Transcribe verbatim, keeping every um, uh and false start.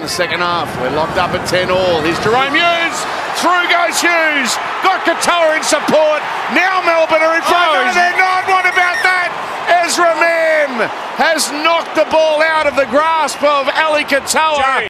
the second half. We're locked up at ten all. Here's Jerome Hughes. Through goes Hughes. Got Katoa in support. Now Melbourne are in front. Oh, no, they're not. What about that? Ezra Mam has knocked the ball out of the grasp of Ali Katoa.